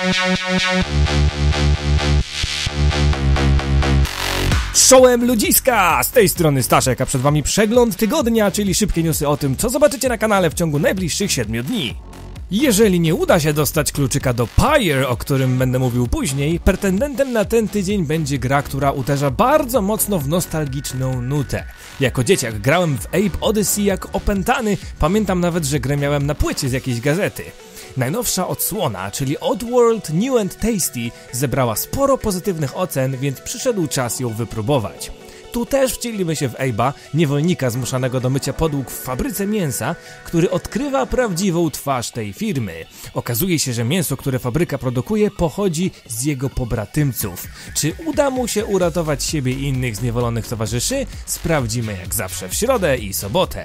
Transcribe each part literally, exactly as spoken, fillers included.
Czołem ludziska! Z tej strony Staszek, a przed wami przegląd tygodnia, czyli szybkie newsy o tym, co zobaczycie na kanale w ciągu najbliższych siedmiu dni. Jeżeli nie uda się dostać kluczyka do Pyre, o którym będę mówił później, pretendentem na ten tydzień będzie gra, która uderza bardzo mocno w nostalgiczną nutę. Jako dzieciak grałem w Ape Odyssey jak opętany, pamiętam nawet, że grę miałem na płycie z jakiejś gazety. Najnowsza odsłona, czyli Oddworld New and Tasty, zebrała sporo pozytywnych ocen, więc przyszedł czas ją wypróbować. Tu też wcielimy się w Abe'a, niewolnika zmuszanego do mycia podłóg w fabryce mięsa, który odkrywa prawdziwą twarz tej firmy. Okazuje się, że mięso, które fabryka produkuje, pochodzi z jego pobratymców. Czy uda mu się uratować siebie i innych zniewolonych towarzyszy? Sprawdzimy jak zawsze w środę i sobotę.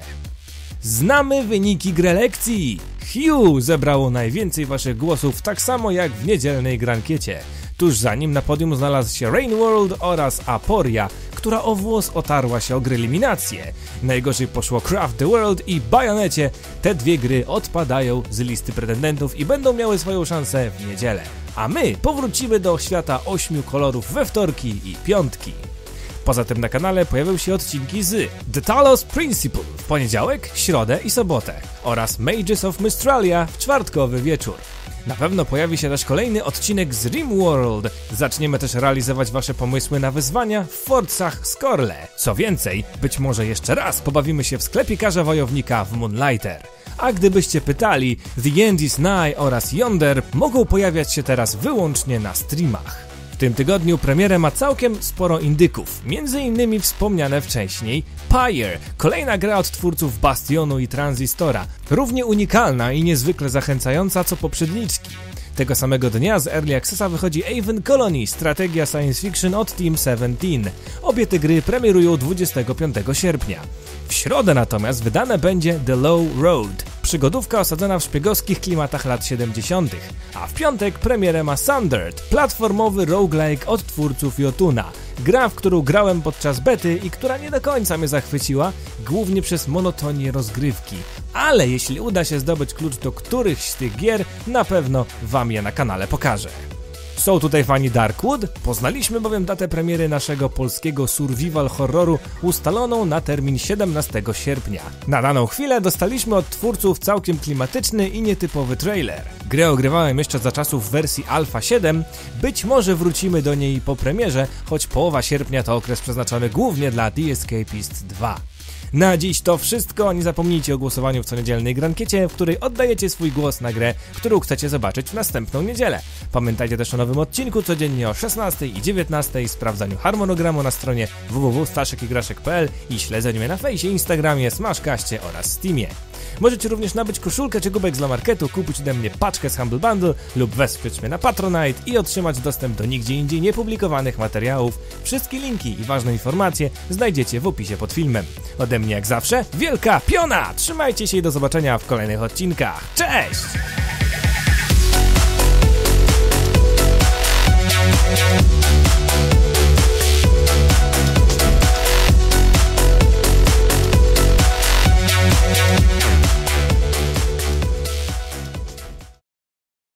Znamy wyniki grelekcji! Hue zebrało najwięcej waszych głosów, tak samo jak w niedzielnej grankiecie. Tuż za nim na podium znalazł się Rain World oraz Aporia, która o włos otarła się o gry eliminację. Najgorzej poszło Craft the World i Bayonecie. Te dwie gry odpadają z listy pretendentów i będą miały swoją szansę w niedzielę. A my powrócimy do świata ośmiu kolorów we wtorki i piątki. Poza tym na kanale pojawią się odcinki z The Talos Principle w poniedziałek, środę i sobotę oraz Mages of Mystralia w czwartkowy wieczór. Na pewno pojawi się też kolejny odcinek z RimWorld. Zaczniemy też realizować wasze pomysły na wyzwania w Forzach Scorle. Co więcej, być może jeszcze raz pobawimy się w sklepikarza wojownika w Moonlighter. A gdybyście pytali, The End is Nigh oraz Yonder mogą pojawiać się teraz wyłącznie na streamach. W tym tygodniu premierę ma całkiem sporo indyków, między innymi wspomniane wcześniej Pyre, kolejna gra od twórców Bastionu i Transistora, równie unikalna i niezwykle zachęcająca co poprzedniczki. Tego samego dnia z Early Accessa wychodzi Aven Colony, strategia science fiction od Team siedemnaście. Obie te gry premierują dwudziestego piątego sierpnia. W środę natomiast wydane będzie The Low Road, przygodówka osadzona w szpiegowskich klimatach lat siedemdziesiątych. A w piątek premierę ma Sundered, platformowy roguelike od twórców Jotuna. Gra, w którą grałem podczas bety i która nie do końca mnie zachwyciła, głównie przez monotonię rozgrywki. Ale jeśli uda się zdobyć klucz do którychś z tych gier, na pewno wam je na kanale pokażę. Są tutaj fani Darkwood? Poznaliśmy bowiem datę premiery naszego polskiego survival horroru ustaloną na termin siedemnastego sierpnia. Na daną chwilę dostaliśmy od twórców całkiem klimatyczny i nietypowy trailer. Grę ogrywałem jeszcze za czasów wersji Alpha siedem, być może wrócimy do niej po premierze, choć połowa sierpnia to okres przeznaczony głównie dla The Escapist dwa. Na dziś to wszystko, nie zapomnijcie o głosowaniu w co niedzielnej grankiecie, w której oddajecie swój głos na grę, którą chcecie zobaczyć w następną niedzielę. Pamiętajcie też o nowym odcinku codziennie o szesnastej i dziewiętnastej, sprawdzaniu harmonogramu na stronie w w w kropka staszek igraszek kropka p l i śledzeniu mnie na fejsie, Instagramie, Smashcaście oraz Steamie. Możecie również nabyć koszulkę czy kubek z Lamarketu, kupić ode mnie paczkę z Humble Bundle lub wesprzeć mnie na Patronite i otrzymać dostęp do nigdzie indziej niepublikowanych materiałów. Wszystkie linki i ważne informacje znajdziecie w opisie pod filmem. Ode mnie jak zawsze wielka piona! Trzymajcie się i do zobaczenia w kolejnych odcinkach. Cześć!